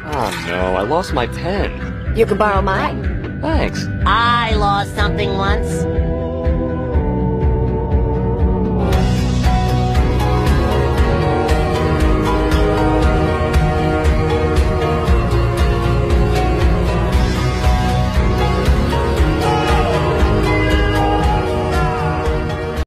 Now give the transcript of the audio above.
Oh no, I lost my pen. You can borrow mine. Thanks. I lost something once.